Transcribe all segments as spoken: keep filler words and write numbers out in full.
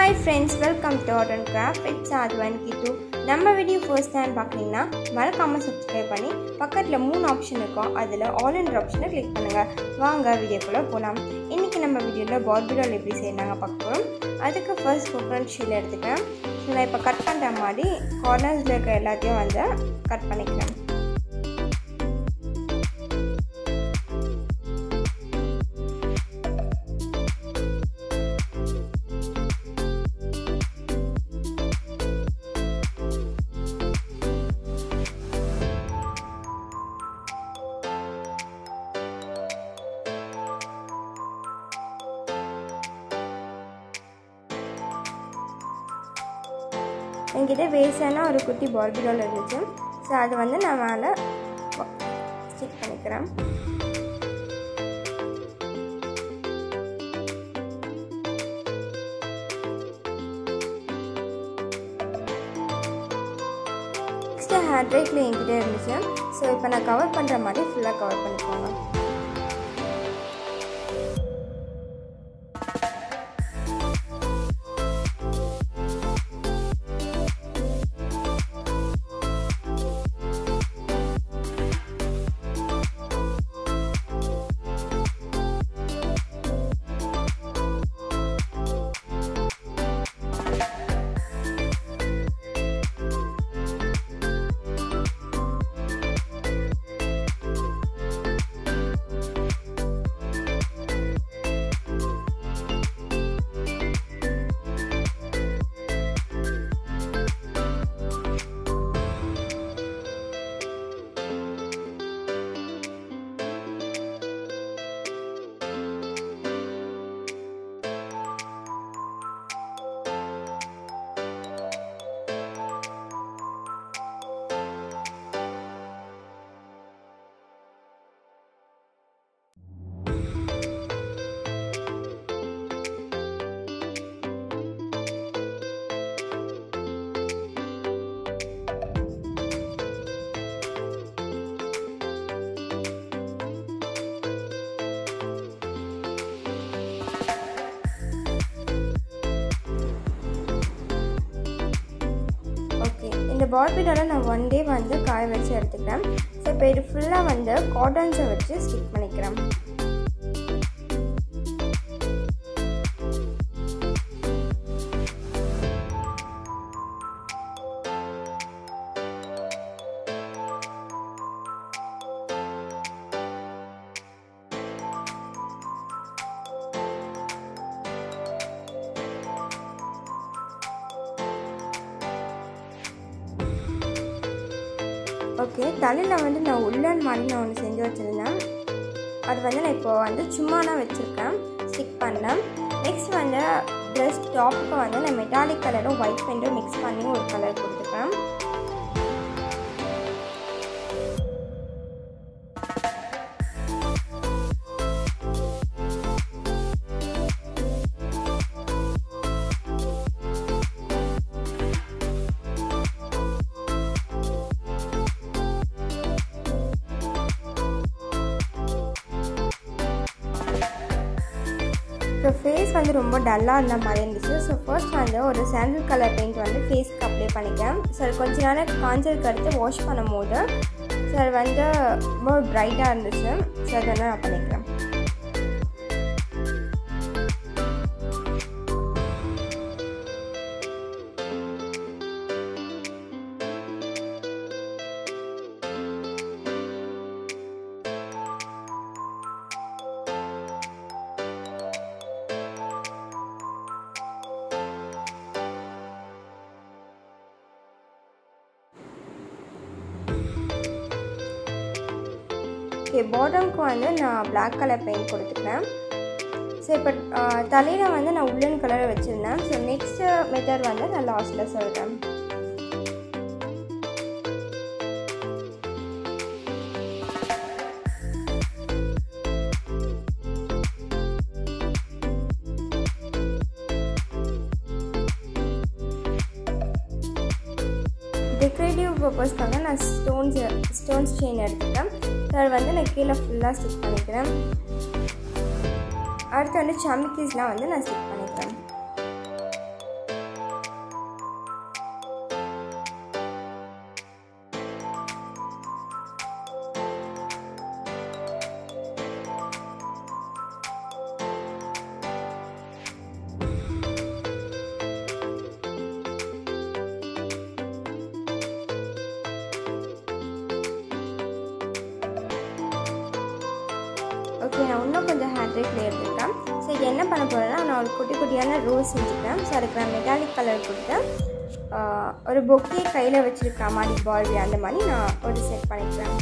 Hi friends, welcome to Art and Craft. It's Sadhu Keerthu. நம்ம video first time பார்க்குறீங்கன்னா மறக்காம subscribe பண்ணி பக்கத்தில் மூணு ஆப்ஷன் இருக்கும், அதில் ஆல் என்ற ஆப்ஷனை கிளிக் பண்ணுங்கள். வாங்க வீடியோக்குள்ளே போகலாம். இன்றைக்கி நம்ம வீடியோவில் பார்பி டால் எப்படி செய்யறாங்க பார்க்க போகிறோம். அதுக்கு ஃபர்ஸ்ட் கோகனட் ஷீல் எடுத்துக்கிறேன். ஸோ நான் இப்போ கட் பண்ணுற மாதிரி கார்னர்ஸில் இருக்க எல்லாத்தையும் வந்து கட் பண்ணிக்கிறேன். என்கிட்ட வேஸ்டான ஒரு குட்டி பார்பி டால் இருந்துச்சு. ஸோ அது வந்து நான் மேலே ஸ்டிக் பண்ணிக்கிறேன். நெக்ஸ்ட்டு ஹேர் ட்ரை க்ளே என்கிட்ட இருந்துச்சு. ஸோ இப்போ நான் கவர் பண்ணுற மாதிரி ஃபுல்லாக கவர் பண்ணிக்கோங்க. இந்த பார்பி டாலை நான் ஒன் டே வந்து காய வச்சு எடுத்துக்கிறேன். ஸோ இப்போ இது ஃபுல்லாக வந்து காட்டன்ஸை வச்சு ஸ்டிக் பண்ணிக்கிறேன். ஓகே, தலையில் வந்து நான் உள்ளன் மாதிரி நான் ஒன்று செஞ்சு வச்சுருந்தேன். அது வந்து நான் இப்போ வந்து சும்மா நான் வச்சுருக்கேன், ஸ்டிக் பண்ணேன். நெக்ஸ்ட் வந்து ட்ரெஸ் டாப்புக்கு வந்து நான் மெட்டாலிக் கலரும் ஒயிட் பெயிண்ட்டும் மிக்ஸ் பண்ணி ஒரு கலர் கொடுத்துருக்கேன். ஸோ ஃபேஸ் வந்து ரொம்ப டல்லாக இருந்த மாதிரி இருந்துச்சு. ஸோ ஃபர்ஸ்ட் வந்து ஒரு சாண்டில் கலர் பெயிண்ட் வந்து ஃபேஸ்க்கு அப்ளை பண்ணிக்கிறேன். ஸோ அது கொஞ்ச நேரம் காஞ்சலுக்கு அடுத்து வாஷ் பண்ணும் போது ஸோ அது வந்து ரொம்ப ப்ரைட்டாக இருந்துச்சு. ஸோ அது வந்து நான் பண்ணிக்கிறேன். ஓகே, பாட்டம்க்கு வந்து நான் பிளாக் கலர் பெயிண்ட் கொடுத்துக்கிறேன். ஸோ இப்போ தலையில் வந்து நான் உள்ளன் கலரை வச்சுருந்தேன். ஸோ நெக்ஸ்ட் மெத்தட் வந்து நான் லாஸ்ட்டில் சொல்கிறேன். டெக்கரேட்டிவ் பர்பஸ்க்காக நான் ஸ்டோன்ஸ் ஸ்டோன்ஸ் செயின் எடுத்துக்கிறேன். அதை வந்து நான் கீழே ஃபுல்லாக ஸ்டிக் பண்ணிக்கிறேன். அடுத்து வந்து சமிக்கீஸ்லாம் வந்து நான் ஸ்டிக் பண்ணிக்கிறேன். பண்ண போகிறேன்னா நான் ஒரு குட்டி குட்டியான ரோஸ் செஞ்சுக்கிறேன். ஸோ அதுக்கு நான் மெட்டாலிக் கலர் கொடுத்து ஒரு பொக்கே கையில் வச்சுருக்கிற மாதிரி பார்பி அந்த மாதிரி நான் ஒரு செட் பண்ணிக்கிறேன்.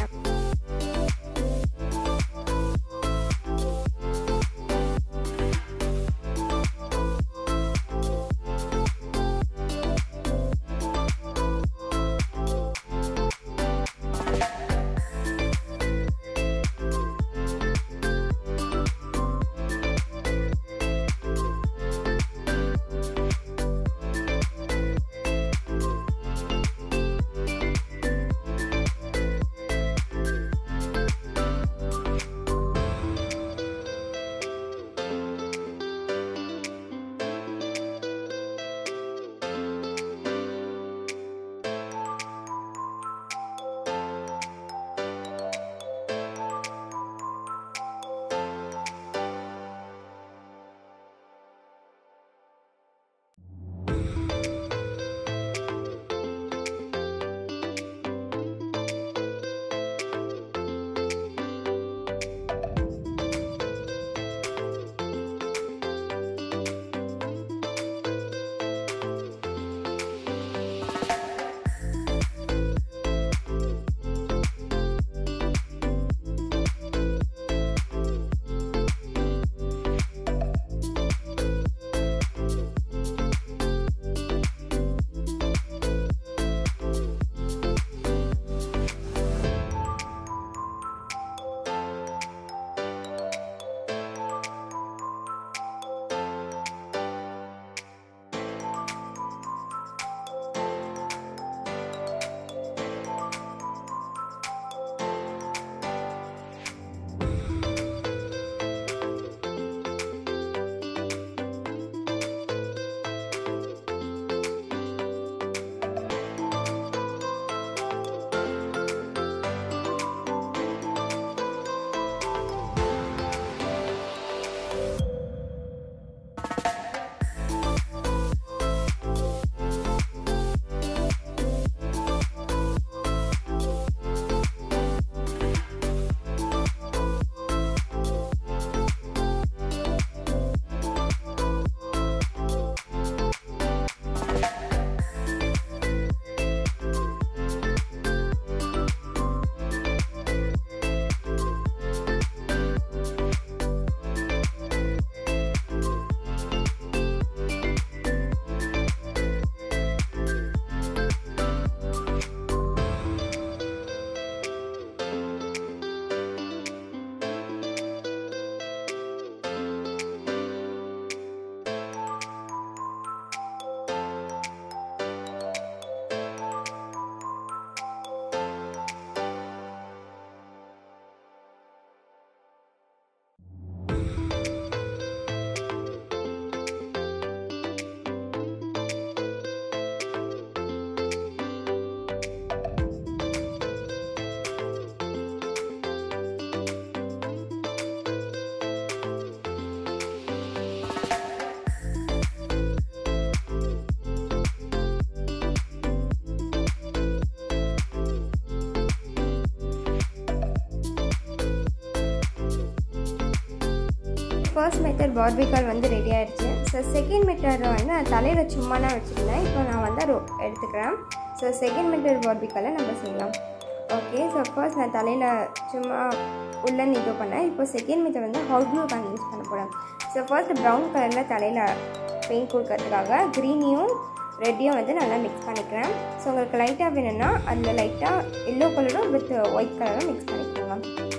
ஃபர்ஸ்ட் மெத்தட் பார்பி கால் வந்து ரெடி ஆகிடுச்சு. ஸோ செகண்ட் மெத்தடில் வந்து நான் தலையில் சும்மா தான் வச்சுருந்தேன். இப்போ நான் வந்து எடுத்துக்கிறேன். ஸோ செகண்ட் மெத்தட் பார்பி காலை நம்ம செய்யலாம். ஓகே, ஸோ ஃபர்ஸ்ட் நான் தலையில் சும்மா உள்ள இது பண்ணேன். இப்போ செகண்ட் மெத்தட் வந்து ஹாட் க்ளூ கன் யூஸ் பண்ண போகிறேன். ஸோ ஃபர்ஸ்ட் ப்ரௌன் கலரில் தலையில் பெயிண்ட் கொடுக்கறதுக்காக க்ரீனையும் ரெட்டையும் வந்து நல்லா மிக்ஸ் பண்ணிக்கிறேன். ஸோ உங்களுக்கு லைட்டாக வேணும்னா அதில் லைட்டாக எல்லோ கலரும் வித் ஒயிட் கலரும் மிக்ஸ் பண்ணிக்கோங்க.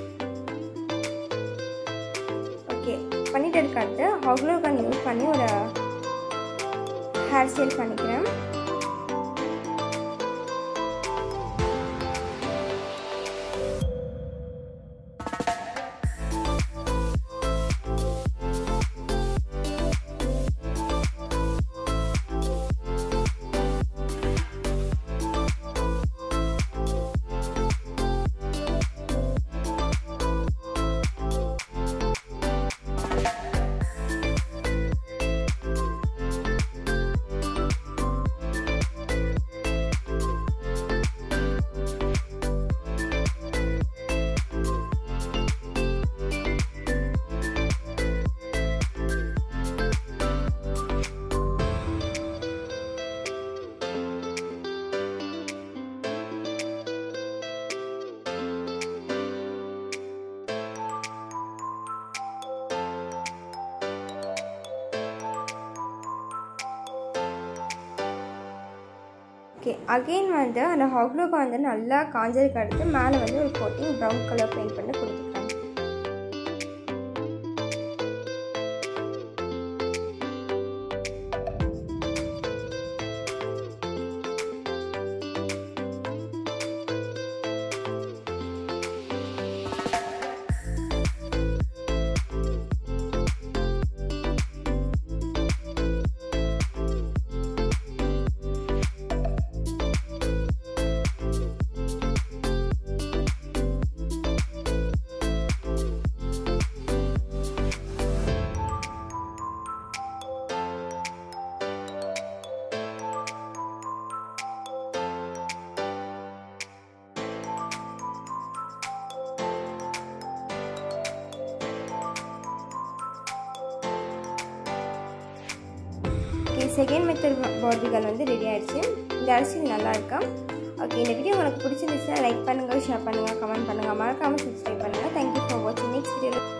ஓகே, பண்ணிட்டு இருக்காது ஹாட் க்ளூ கன் யூஸ் பண்ணி ஒரு ஹேர் ஸ்டைல் பண்ணிக்கிறேன். ஓகே, அகெயின் வந்து அந்த ஹாட் க்ளூக்கு வந்து நல்லா காஞ்சதுக்கு அடுத்து மேலே வந்து ஒரு கோட்டிங் ப்ரௌன் கலர் பெயிண்ட் பண்ணி கொடுத்துக்கலாம். செகண்ட் மெத்தட் பார்பிகள் வந்து ரெடி ஆயிடுச்சு. இந்த அரிசி நல்லா இருக்கா? ஓகே, இந்த வீடியோ உங்களுக்கு பிடிச்சிருந்துச்சுன்னா லைக் பண்ணுங்கள், ஷேர் பண்ணுங்கள், கமெண்ட் பண்ணுங்கள், மறக்காமல் சப்ஸ்கிரைப் பண்ணுங்கள். தேங்க்யூ ஃபார் வாட்சிங். Next video